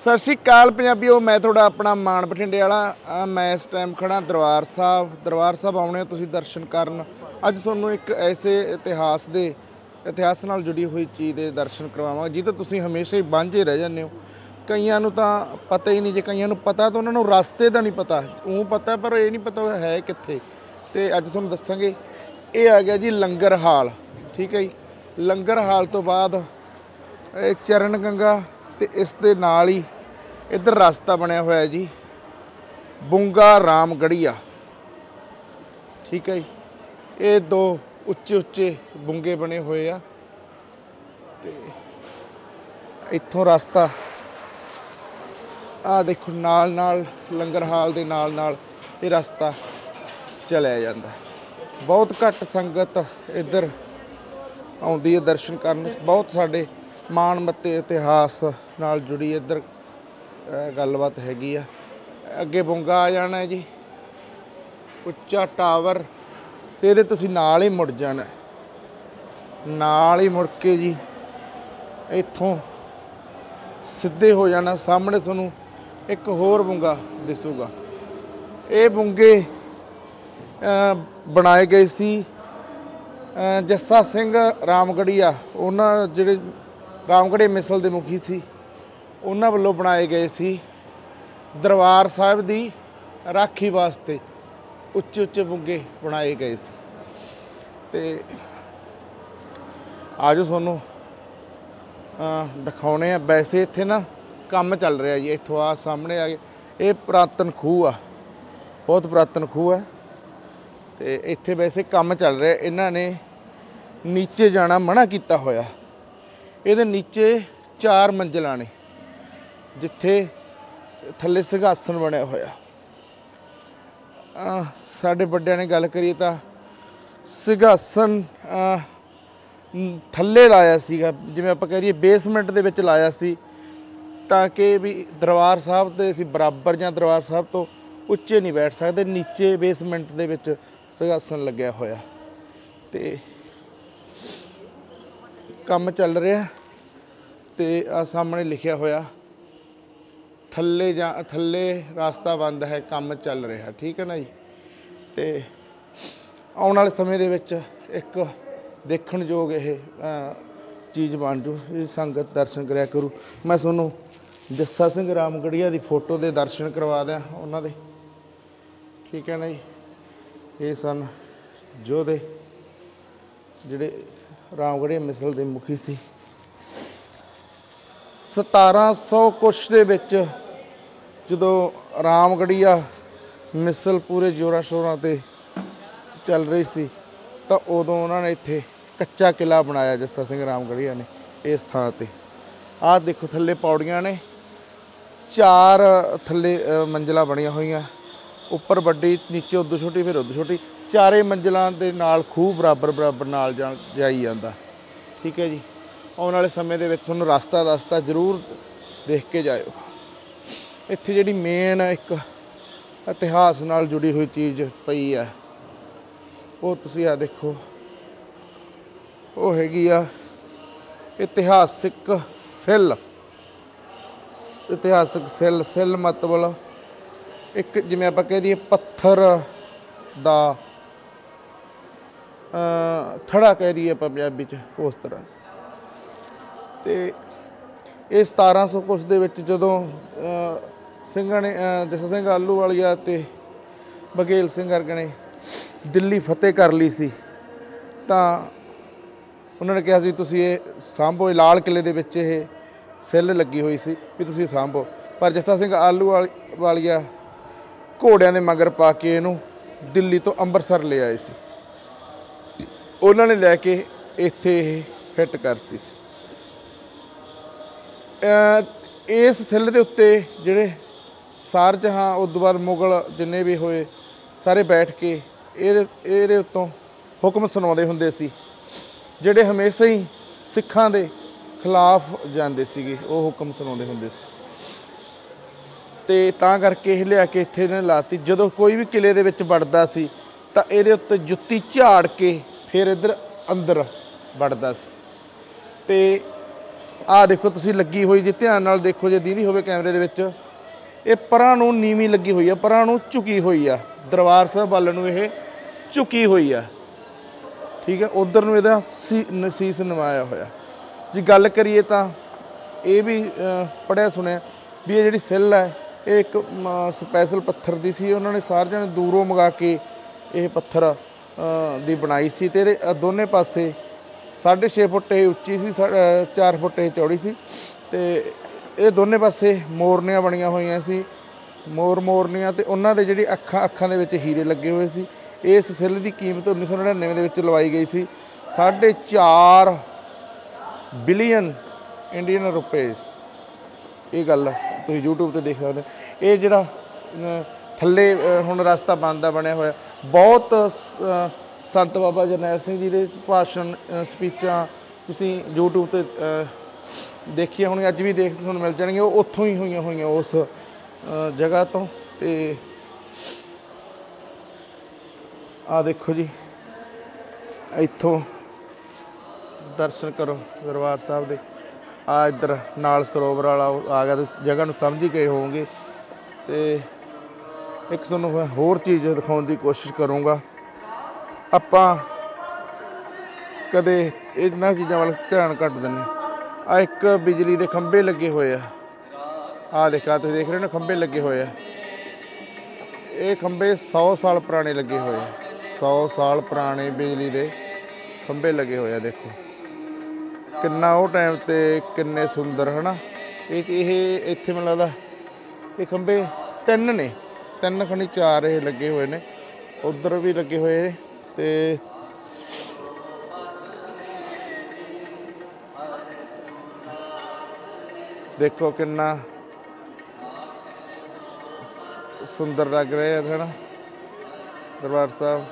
सत श्री अकाल पंजाबीओ, मैं थोड़ा अपना मान बठिंडे वाला। मैं इस टाइम खड़ा दरबार साहब आने तुसीं दर्शन करन। अज तुहानूं एक ऐसे इतिहास नाल जुड़ी हुई चीज़ के दर्शन करवावांगा जिहदे तुसीं हमेशा ही वांझे रह जांदे हो। कईयां नूं तां पता ही नहीं, जे कईयां नूं पता तो उन्हां नूं रस्ते दा नहीं पता, ऊँ पता पर ये नहीं पता है कित्थे। ते अज तुहानूं दस्सांगे। ये आ गया जी लंगर हाल, ठीक है जी। लंगर हाल तो बाद चरण गंगा ते इस दे नाल ही इधर रास्ता बनया होया जी बुंगा रामगढ़िया, ठीक है जी। ये दो उच्चे उच्चे बुंगे बने हुए आ ते इत्थों रास्ता आ देखो नाल नाल लंगर हाल दे नाल नाल ये रास्ता चलिया जांदा। बहुत घट संगत इधर आउंदी है दर्शन करन। बहुत साडे माण मत्ते इतिहास नाल जुड़ी इधर गलबात हैगी आ। अगे बुंगा आ जाना है जी, उच्चा टावर, ते इहदे तुसीं नाल ही मुड़ जाना, नाल ही मुड़ के जी इत्थों सिद्धे हो जाना। सामने तुहानूं एक होर बुंगा दिसूगा। ये बुंगे बनाए गए सी जस्सा सिंह रामगढ़िया, उन्हां जिहड़े रामगढ़े मिसल दे मुखी सी, उन्हां वल्लों बनाए गए सी दरबार साहिब दी राखी वास्ते। उच्चे उच्चे बुंगे बनाए गए सी। ते आजो तुहानूं दिखाउणे आ। वैसे इत्थे ना काम चल रहा जी। इत्थों आ सामने आ गए, ये पुरातन खूह आ, बहुत पुरातन खूह है। ते इत्थे वैसे काम चल रहा। इन्हां ने नीचे जाना मना किया होया। इहदे नीचे 4 मंजिलां ने जिथे थल्ले सिंघासन बनया होया। साडे वड्डियां ने गल करिए तां सिंघासन थल्ले लाया सीगा, जिवें आपां कह दईए बेसमेंट दे विच लाया सी, तां कि भी दरबार साहब दे असीं बराबर जां दरबार साहब तो उच्चे नहीं बैठ सकदे। नीचे बेसमेंट दे विच सिंघासन लग्या होया। ते काम चल रहा। ते आ सामने लिखिया होया थल्ले रास्ता बंद है, काम चल रहा, ठीक है ना जी। ते आउण वाले समय दे विच एक देखण योग ये चीज़ बन जू, संगत दर्शन करया करू। मैं तुहानूं जस्सा सिंह रामगढ़िया की फोटो के दर्शन करवा दियां उन्हां दे, ठीक है ना जी। ये सन योधे जिहड़े रामगढ़िया मिसल के मुखी सी। 1700 कुछ दे विच जदों रामगढ़िया मिसल पूरे जोरां शोरां ते चल रही सी, तो उदों उन्होंने इत्थे कच्चा किला बनाया जस्सा सिंह रामगढ़िया ने इस थां ते। आह देखो थल्ले पौड़ियां ने, 4 थल्ले मंजिलां बणियां होईयां, उपर वड्डी, नीचे उदों छोटी, फिर उदों छोटी। 4 मंजिलां दे नाल खूह बराबर बराबर नाल जाई जांदा, ठीक है जी। आउण वाले समय दे विच तुहानूं रास्ता दसदा, जरूर देख के जाओ। इत्थे जिहड़ी मेन एक इतिहास नाल जुड़ी हुई चीज़ पई है, वो तुसीं आ देखो, वो हैगी आ इतिहासिक सिल। इतिहासिक सिल मतलब एक जिवें आपां कह दईए पत्थर दा थड़ा कह दईए पंजाबी च, उस तरह। ते ये 1700 कुछ दे विच जदों ਸਿੰਘਾਂ ने जस्सा सिंह आलूवालिया ते बघेल सिंह वर्गे ने दिल्ली फतेह कर ली सी, तां उन्होंने कहा सी तुसीं ये सांभो। लाल किले दे विच ये सिल लगी हुई सी भी तुसीं सांभो। पर जस्सा सिंह आलूवालिया घोड़ियां दे मगर पा के इहनूं दिल्ली तो अंमृतसर ले आए सी। उन्होंने लैके इत्थे फिट करती सी। इस सिल दे उत्ते जिहड़े शाहजहां उस बाद मुगल जिन्ने भी होए सारे बैठ के ਇਹਦੇ ਉੱਤੋਂ हुक्म सुनाउंदे हुंदे सी, ਜਿਹੜੇ हमेशा ही सिखां दे खिलाफ जांदे सीगे, ਉਹ हुक्म सुनाउंदे हुंदे सी। ते तां करके ਇਹ लिया के इत्थे इन्हां ने लाती। जदों कोई भी किले दे विच वड़दा सी तां ਇਹਦੇ ਉੱਤੇ जुत्ती झाड़ के फिर इधर अंदर वड़दा सी। ते ਆਹ ਦੇਖੋ ਤੁਸੀਂ ਲੱਗੀ ਹੋਈ, ਜੇ ਧਿਆਨ ਨਾਲ ਦੇਖੋ, ਜੇ ਦੀਦੀ ਹੋਵੇ ਕੈਮਰੇ ਦੇ ਵਿੱਚ, ਇਹ ਪਰਾਂ ਨੂੰ ਨੀਵੀਂ ਲੱਗੀ ਹੋਈ ਆ, ਪਰਾਂ ਨੂੰ ਝੁਕੀ ਹੋਈ ਆ, ਦਰਬਾਰ ਸਾਹਿਬ ਵੱਲ ਨੂੰ ਇਹ ਝੁਕੀ ਹੋਈ ਆ। ਠੀਕ ਹੈ, ਉਧਰ ਨੂੰ ਇਹਦਾ ਸੀਸ ਨਵਾਇਆ ਹੋਇਆ। ਜੇ ਗੱਲ ਕਰੀਏ ਤਾਂ ਇਹ ਵੀ ਪੜ੍ਹਿਆ ਸੁਣਿਆ ਵੀ ਇਹ ਜਿਹੜੀ ਸਿੱਲ ਹੈ ਇਹ ਇੱਕ ਸਪੈਸ਼ਲ ਪੱਥਰ ਦੀ ਸੀ, ਉਹਨਾਂ ਨੇ ਸਾਰਿਆਂ ਨੇ ਦੂਰੋਂ ਮੰਗਾ ਕੇ ਇਹ ਪੱਥਰ ਦੀ ਬਣਾਈ ਸੀ। ਅਤੇ ਇਹਦੇ ਦੋਨੇ ਪਾਸੇ 6.5 ਫੁੱਟ ਇਹ ਉੱਚੀ ਸੀ, 4 ਫੁੱਟ ਇਹ ਚੌੜੀ ਸੀ, ਅਤੇ ਇਹ ਦੋਨੇ ਪਾਸੇ ਮੋਰਨੀਆਂ ਬਣੀਆਂ ਹੋਈਆਂ ਸੀ, ਮੋਰਨੀਆਂ, ਅਤੇ ਉਹਨਾਂ ਦੇ ਜਿਹੜੀ ਅੱਖਾਂ ਦੇ ਵਿੱਚ ਹੀਰੇ ਲੱਗੇ ਹੋਏ ਸੀ। ਇਸ ਸਿੱਲ ਦੀ ਕੀਮਤ 1999 ਦੇ ਵਿੱਚ ਲਵਾਈ ਗਈ ਸੀ 4.5 ਬਿਲੀਅਨ ਇੰਡੀਅਨ ਰੁਪਏ। ਇਹ ਗੱਲ ਤੁਸੀਂ YouTube ਤੇ ਦੇਖ ਸਕਦੇ। ਇਹ ਜਿਹੜਾ ਥੱਲੇ ਹੁਣ ਰਸਤਾ ਬਣਦਾ ਬਣਿਆ ਹੋਇਆ, ਬਹੁਤ ਸੰਤ ਬਾਬਾ ਜਰਨੈਲ ਸਿੰਘ ਜੀ ਦੇ ਭਾਸ਼ਣ ਸਪੀਚਾਂ ਤੁਸੀਂ YouTube ਤੇ ਦੇਖੀਆਂ ਹੋਣੀਆਂ, ਅੱਜ ਵੀ ਦੇਖ ਤੁਹਾਨੂੰ ਮਿਲ ਜਾਣਗੀਆਂ, ਉਹ ਉੱਥੋਂ ਹੀ ਹੋਈਆਂ ਉਸ ਜਗ੍ਹਾ ਤੋਂ। ਅਤੇ ਆਹ ਦੇਖੋ ਜੀ, ਇੱਥੋਂ ਦਰਸ਼ਨ ਕਰੋ ਦਰਬਾਰ ਸਾਹਿਬ ਦੇ। ਆ ਇੱਧਰ ਨਾਲ ਸਰੋਵਰ ਵਾਲਾ ਆ ਗਿਆ, ਜਗ੍ਹਾ ਨੂੰ ਸਮਝ ਹੀ ਗਏ ਹੋਵੋਗੇ। ਅਤੇ ਇੱਕ ਤੁਹਾਨੂੰ ਮੈਂ ਹੋਰ ਚੀਜ਼ ਦਿਖਾਉਣ ਦੀ ਕੋਸ਼ਿਸ਼ ਕਰੂੰਗਾ। ਆਪਾਂ ਕਦੇ ਇਹਨਾਂ ਚੀਜ਼ਾਂ ਵੱਲ ਧਿਆਨ ਘੱਟ ਦਿੰਦੇ। ਆ ਇੱਕ ਬਿਜਲੀ ਦੇ ਖੰਭੇ ਲੱਗੇ ਹੋਏ ਆ, ਆਹ ਦੇਖਾ ਤੁਸੀਂ ਦੇਖ ਰਹੇ ਹੋ ਨਾ, ਖੰਭੇ ਲੱਗੇ ਹੋਏ ਆ। ਇਹ ਖੰਭੇ 100 ਸਾਲ ਪੁਰਾਣੇ ਲੱਗੇ ਹੋਏ ਆ, 100 ਸਾਲ ਪੁਰਾਣੇ ਬਿਜਲੀ ਦੇ ਖੰਭੇ ਲੱਗੇ ਹੋਏ ਆ। ਦੇਖੋ ਕਿੰਨਾ ਉਹ ਟਾਈਮ 'ਤੇ ਕਿੰਨੇ ਸੁੰਦਰ ਹੈ ਨਾ। ਇਹ ਇੱਥੇ ਮੈਨੂੰ ਲੱਗਦਾ ਇਹ ਖੰਭੇ 3 ਨੇ, 3 ਖਣੀ 4 ਇਹ ਲੱਗੇ ਹੋਏ ਨੇ, ਉੱਧਰ ਵੀ ਲੱਗੇ ਹੋਏ ਨੇ। ਅਤੇ ਦੇਖੋ ਕਿੰਨਾ ਸੁੰਦਰ ਲੱਗ ਰਿਹਾ ਹੈ ਨਾ ਦਰਬਾਰ ਸਾਹਿਬ।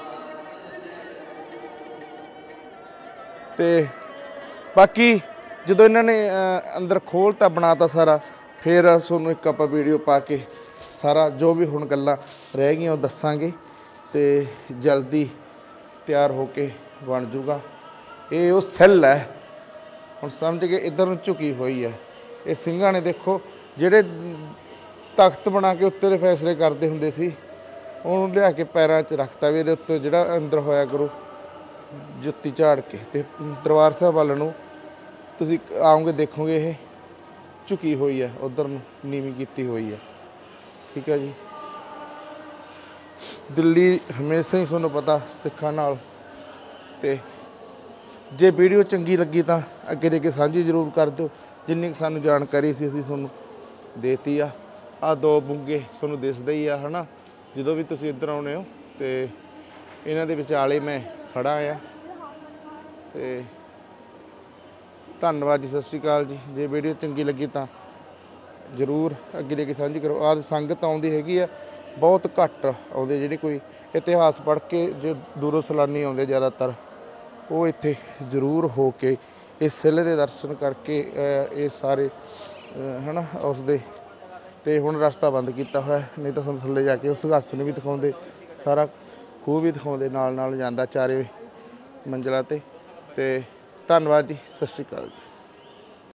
ਅਤੇ ਬਾਕੀ ਜਦੋਂ ਇਹਨਾਂ ਨੇ ਅੰਦਰ ਖੋਲ੍ਹਤਾ ਬਣਾਤਾ ਸਾਰਾ, ਫਿਰ ਤੁਹਾਨੂੰ ਇੱਕ ਆਪਾਂ ਵੀਡੀਓ ਪਾ ਕੇ ਸਾਰਾ ਜੋ ਵੀ ਹੁਣ ਗੱਲਾਂ ਰਹਿ ਗਈਆਂ ਉਹ ਦੱਸਾਂਗੇ, ਅਤੇ ਜਲਦੀ ਤਿਆਰ ਹੋ ਕੇ ਬਣ ਜੂਗਾ। ਇਹ ਉਹ ਸੈੱਲ ਹੈ, ਹੁਣ ਸਮਝ ਕੇ ਇੱਧਰ ਨੂੰ ਝੁਕੀ ਹੋਈ ਹੈ। ਇਹ ਸਿੰਘਾਂ ਨੇ ਦੇਖੋ ਜਿਹੜੇ ਤਖਤ ਬਣਾ ਕੇ ਉੱਤੇ ਦੇ ਫੈਸਲੇ ਕਰਦੇ ਹੁੰਦੇ ਸੀ, ਉਹਨੂੰ ਲਿਆ ਕੇ ਪੈਰਾਂ 'ਚ ਰੱਖਤਾ ਵੀ ਇਹਦੇ ਉੱਤੇ ਜਿਹੜਾ ਅੰਦਰ ਹੋਇਆ ਕਰੋ ਜੁੱਤੀ ਝਾੜ ਕੇ। ਅਤੇ ਦਰਬਾਰ ਸਾਹਿਬ ਵੱਲ ਨੂੰ ਤੁਸੀਂ ਆਓਗੇ ਦੇਖੋਗੇ ਇਹ ਝੁਕੀ ਹੋਈ ਹੈ, ਉੱਧਰ ਨੂੰ ਨੀਵੀਂ ਕੀਤੀ ਹੋਈ ਹੈ। ਠੀਕ ਹੈ ਜੀ। ਦਿੱਲੀ ਹਮੇਸ਼ਾ ਹੀ ਤੁਹਾਨੂੰ ਪਤਾ ਸਿੱਖਾਂ ਨਾਲ। ਅਤੇ ਜੇ ਵੀਡੀਓ ਚੰਗੀ ਲੱਗੀ ਤਾਂ ਅੱਗੇ ਦੇ ਕੇ ਸਾਂਝੀ ਜ਼ਰੂਰ ਕਰ ਦਿਓ। ਜਿੰਨੀ ਕੁ ਸਾਨੂੰ ਜਾਣਕਾਰੀ ਸੀ ਅਸੀਂ ਤੁਹਾਨੂੰ ਦੇਤੀ ਆ। ਆਹ 2 ਬੁੰਗੇ ਤੁਹਾਨੂੰ ਦਿਸਦੇ ਹੀ ਆ ਹੈ ਨਾ, ਜਦੋਂ ਵੀ ਤੁਸੀਂ ਇੱਧਰ ਆਉਣੇ ਹੋ। ਅਤੇ ਇਹਨਾਂ ਦੇ ਵਿਚਾਲੇ ਮੈਂ ਖੜਾ ਆ। ਅਤੇ ਧੰਨਵਾਦ ਜੀ, ਸਤਿ ਸ਼੍ਰੀ ਅਕਾਲ ਜੀ। ਜੇ ਵੀਡੀਓ ਚੰਗੀ ਲੱਗੀ ਤਾਂ ਜ਼ਰੂਰ ਅੱਗੇ ਦੇ ਕੇ ਸਾਂਝੀ ਕਰੋ। ਆਹ ਸੰਗਤ ਆਉਂਦੀ ਹੈਗੀ ਆ, ਬਹੁਤ ਘੱਟ ਆਉਂਦੇ ਜਿਹੜੇ ਕੋਈ ਇਤਿਹਾਸ ਪੜ੍ਹ ਕੇ ਜੋ ਦੂਰੋਂ ਸੈਲਾਨੀ ਆਉਂਦੇ ਜ਼ਿਆਦਾਤਰ, ਉਹ ਇੱਥੇ ਜ਼ਰੂਰ ਹੋ ਕੇ ਇਸ ਸਿੱਲ ਦੇ ਦਰਸ਼ਨ ਕਰਕੇ ਇਹ ਸਾਰੇ ਹੈ ਨਾ ਉਸਦੇ। ਅਤੇ ਹੁਣ ਰਸਤਾ ਬੰਦ ਕੀਤਾ ਹੋਇਆ, ਨਹੀਂ ਤਾਂ ਤੁਹਾਨੂੰ ਥੱਲੇ ਜਾ ਕੇ ਉਸ ਸਿੰਘਾਸਨ ਵੀ ਦਿਖਾਉਂਦੇ, ਸਾਰਾ ਖੂਹ ਵੀ ਦਿਖਾਉਂਦੇ, ਨਾਲ ਜਾਂਦਾ 4 ਮੰਜ਼ਿਲਾਂ 'ਤੇ। ਅਤੇ ਧੰਨਵਾਦ ਜੀ, ਸਤਿ ਸ਼੍ਰੀ ਅਕਾਲ ਜੀ।